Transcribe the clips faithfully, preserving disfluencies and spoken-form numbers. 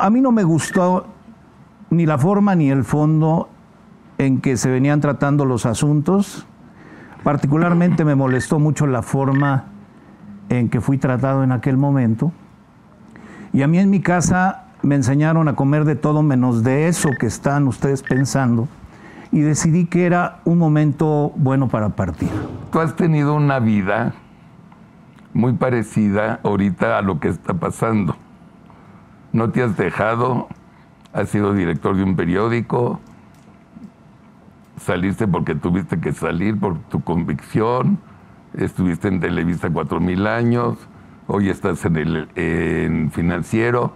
a mí no me gustó ni la forma ni el fondo en que se venían tratando los asuntos. Particularmente me molestó mucho la forma en que fui tratado en aquel momento. Y a mí en mi casa me enseñaron a comer de todo menos de eso que están ustedes pensando. Y decidí que era un momento bueno para partir. Tú has tenido una vida muy parecida ahorita a lo que está pasando. No te has dejado, has sido director de un periódico, saliste porque tuviste que salir por tu convicción, estuviste en Televisa cuatro mil años, hoy estás en el en Financiero.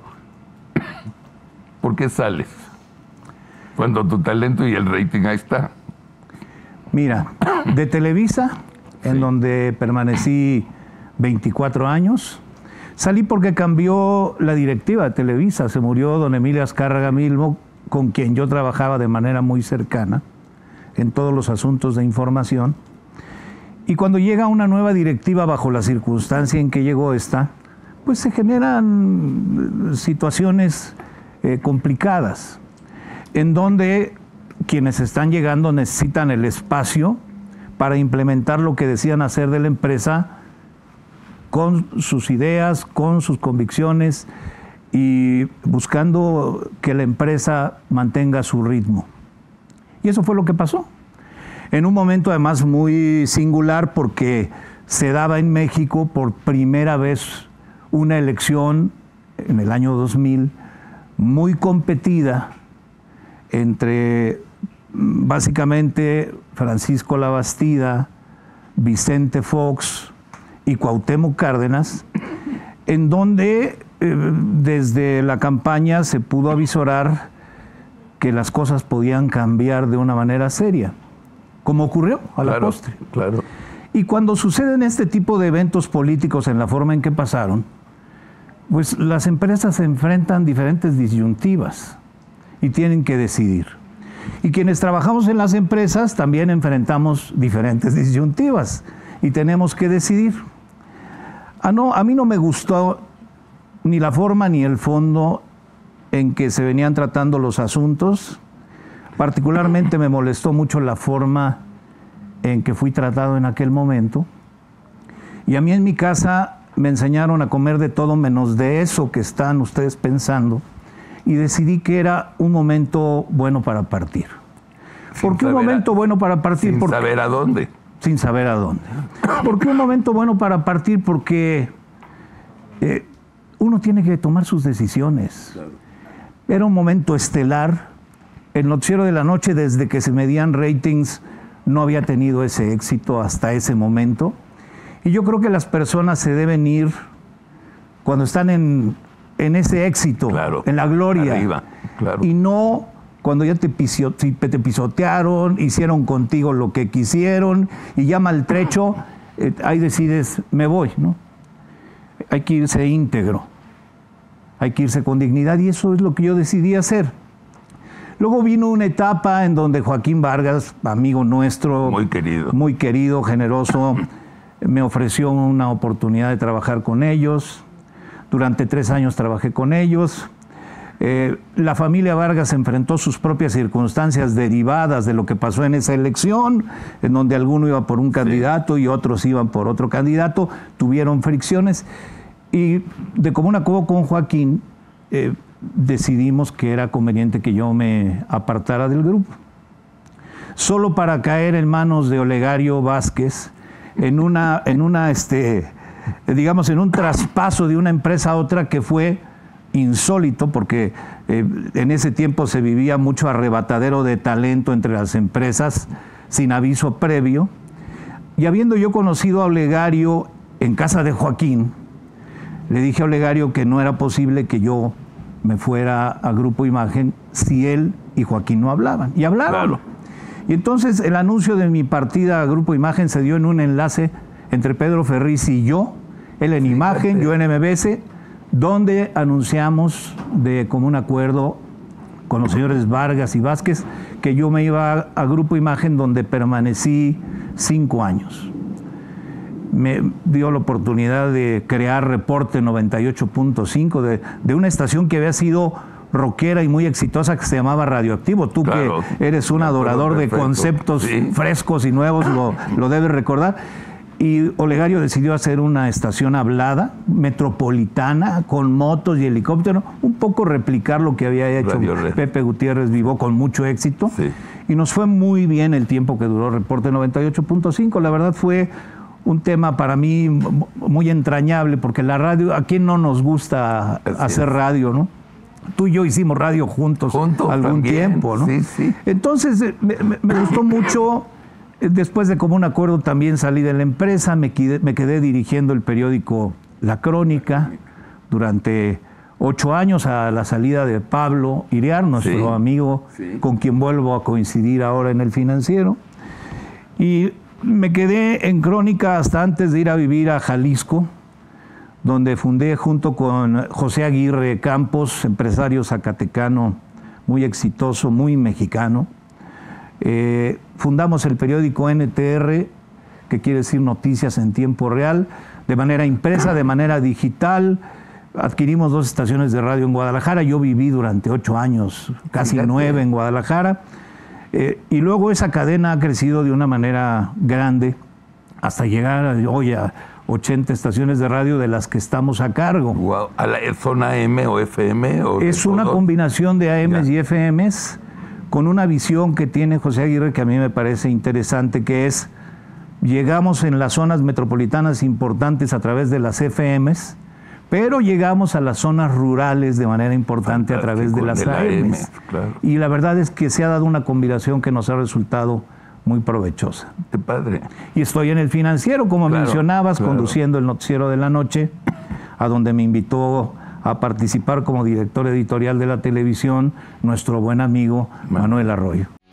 ¿Por qué sales? Cuando tu talento y el rating ahí está. Mira, de Televisa, en sí. donde permanecí veinticuatro años, salí porque cambió la directiva de Televisa. Se murió don Emilio Azcárraga Milmo, con quien yo trabajaba de manera muy cercana en todos los asuntos de información. Y cuando llega una nueva directiva bajo la circunstancia en que llegó esta, pues se generan situaciones eh, complicadas, en donde quienes están llegando necesitan el espacio para implementar lo que decían hacer de la empresa con sus ideas, con sus convicciones y buscando que la empresa mantenga su ritmo. Y eso fue lo que pasó. En un momento además muy singular porque se daba en México por primera vez una elección en el año dos mil muy competida entre básicamente Francisco Labastida, Vicente Fox y Cuauhtémoc Cárdenas, en donde eh, desde la campaña se pudo avisorar que las cosas podían cambiar de una manera seria, como ocurrió a la claro, postre. Claro. Y cuando suceden este tipo de eventos políticos en la forma en que pasaron, pues las empresas se enfrentan diferentes disyuntivas y tienen que decidir. Y quienes trabajamos en las empresas también enfrentamos diferentes disyuntivas y tenemos que decidir. Ah, no, a mí no me gustó ni la forma ni el fondo en que se venían tratando los asuntos. Particularmente me molestó mucho la forma en que fui tratado en aquel momento. Y a mí en mi casa me enseñaron a comer de todo menos de eso que están ustedes pensando. Y decidí que era un momento bueno para partir. ¿Por qué un momento a, bueno para partir? Sin Porque, saber a dónde. Sin saber a dónde. ¿Por qué un momento bueno para partir? Porque eh, uno tiene que tomar sus decisiones. Claro. Era un momento estelar. El noticiero de la noche, desde que se medían ratings, no había tenido ese éxito hasta ese momento. Y yo creo que las personas se deben ir cuando están en... en ese éxito, claro, en la gloria, arriba, claro. Y no cuando ya te, piso, te pisotearon, hicieron contigo lo que quisieron y ya maltrecho, eh, ahí decides, me voy, ¿no? Hay que irse íntegro, hay que irse con dignidad y eso es lo que yo decidí hacer. Luego vino una etapa en donde Joaquín Vargas, amigo nuestro, muy querido, muy querido, generoso, me ofreció una oportunidad de trabajar con ellos. Durante tres años trabajé con ellos. Eh, la familia Vargas enfrentó sus propias circunstancias derivadas de lo que pasó en esa elección, en donde alguno iba por un candidato sí. y otros iban por otro candidato. Tuvieron fricciones y de común acuerdo con Joaquín eh, decidimos que era conveniente que yo me apartara del grupo. Solo para caer en manos de Olegario Vázquez en una... En una este, digamos, en un traspaso de una empresa a otra que fue insólito, porque eh, en ese tiempo se vivía mucho arrebatadero de talento entre las empresas sin aviso previo. Y habiendo yo conocido a Olegario en casa de Joaquín, le dije a Olegario que no era posible que yo me fuera a Grupo Imagen si él y Joaquín no hablaban. Y hablaron. Claro. Y entonces el anuncio de mi partida a Grupo Imagen se dio en un enlace entre Pedro Ferriz y yo, él en sí, Imagen, yo en M B S, donde anunciamos de común acuerdo con los señores Vargas y Vázquez que yo me iba a, a Grupo Imagen, donde permanecí cinco años. Me dio la oportunidad de crear Reporte noventa y ocho punto cinco, de, de una estación que había sido rockera y muy exitosa que se llamaba Radioactivo. Tú claro, que eres un adorador perfecto. de conceptos sí. frescos y nuevos, lo, lo debes recordar. Y Olegario decidió hacer una estación hablada, metropolitana, con motos y helicópteros, un poco replicar lo que había hecho Pepe Gutiérrez Vivó con mucho éxito. Sí. Y nos fue muy bien el tiempo que duró Reporte noventa y ocho punto cinco. La verdad fue un tema para mí muy entrañable, porque la radio, ¿a quién no nos gusta Así hacer es. radio, no? Tú y yo hicimos radio juntos, juntos algún también. tiempo, ¿no? Sí, sí. Entonces, me, me gustó mucho. Después de común acuerdo también salí de la empresa, me quedé, me quedé dirigiendo el periódico La Crónica durante ocho años a la salida de Pablo Iriar, nuestro sí, amigo sí. con quien vuelvo a coincidir ahora en El Financiero. Y me quedé en Crónica hasta antes de ir a vivir a Jalisco, donde fundé junto con José Aguirre Campos, empresario zacatecano muy exitoso, muy mexicano. Eh, fundamos el periódico N T R, que quiere decir Noticias en Tiempo Real, de manera impresa, de manera digital. Adquirimos dos estaciones de radio en Guadalajara. Yo viví durante ocho años, casi Fíjate. nueve en Guadalajara. Eh, y luego esa cadena ha crecido de una manera grande hasta llegar hoy a ochenta estaciones de radio de las que estamos a cargo. Wow. ¿A la zona M o F M? O es una combinación de A Ms ya. y F Ms, con una visión que tiene José Aguirre que a mí me parece interesante, que es, llegamos en las zonas metropolitanas importantes a través de las F Ms, pero llegamos a las zonas rurales de manera importante Fantástico, a través de las de la A Ms. Claro. Y la verdad es que se ha dado una combinación que nos ha resultado muy provechosa. ¡Qué padre! Y estoy en El Financiero, como claro, mencionabas, claro. conduciendo el noticiero de la noche, a donde me invitó a participar como director editorial de la televisión nuestro buen amigo Manuel Arroyo.